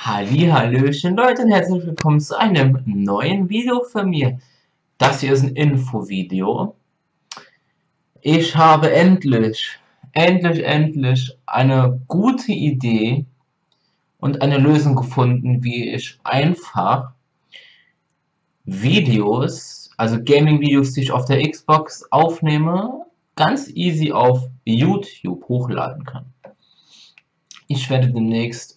Hallöchen Leute und herzlich willkommen zu einem neuen Video von mir. Das hier ist ein Infovideo. Ich habe endlich eine gute Idee und eine Lösung gefunden, wie ich einfach Videos, also Gaming-Videos, die ich auf der Xbox aufnehme, ganz easy auf YouTube hochladen kann. Ich werde demnächst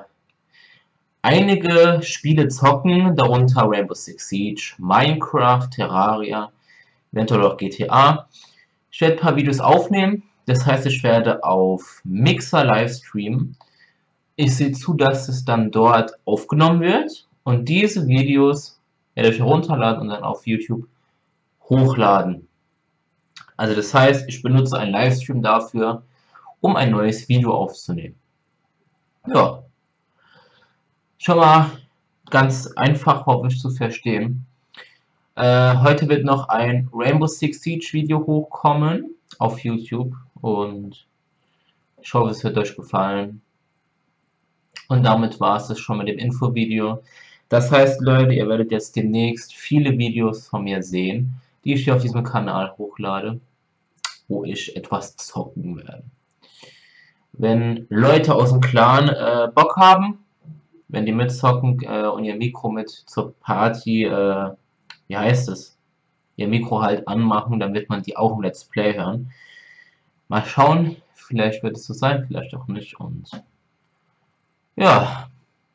einige Spiele zocken, darunter Rainbow Six Siege, Minecraft, Terraria, eventuell auch GTA. Ich werde ein paar Videos aufnehmen, das heißt, ich werde auf Mixer livestreamen. Ich sehe zu, dass es dann dort aufgenommen wird und diese Videos werde ich herunterladen und dann auf YouTube hochladen. Also das heißt, ich benutze einen Livestream dafür, um ein neues Video aufzunehmen. Ja, schon mal ganz einfach, hoffe ich, zu verstehen. Heute wird noch ein Rainbow Six Siege Video hochkommen auf YouTube und ich hoffe, es wird euch gefallen. Und damit war es schon mit dem Infovideo. Das heißt, Leute, ihr werdet jetzt demnächst viele Videos von mir sehen, die ich hier auf diesem Kanal hochlade, wo ich etwas zocken werde. Wenn Leute aus dem Clan Bock haben, wenn die mitzocken und ihr Mikro mit zur Party, wie heißt es, ihr Mikro halt anmachen, dann wird man die auch im Let's Play hören. Mal schauen, vielleicht wird es so sein, vielleicht auch nicht. Und ja,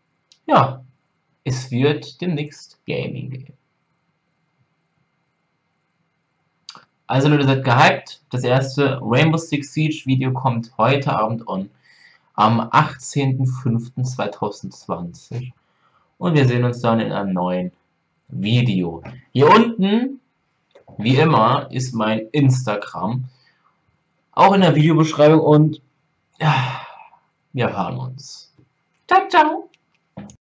es wird demnächst Gaming geben. Also Leute, seid gehypt. Das erste Rainbow Six Siege Video kommt heute Abend am 18.05.2020. Und wir sehen uns dann in einem neuen Video. Hier unten, wie immer, ist mein Instagram. Auch in der Videobeschreibung und ja, wir hören uns. Ciao, ciao.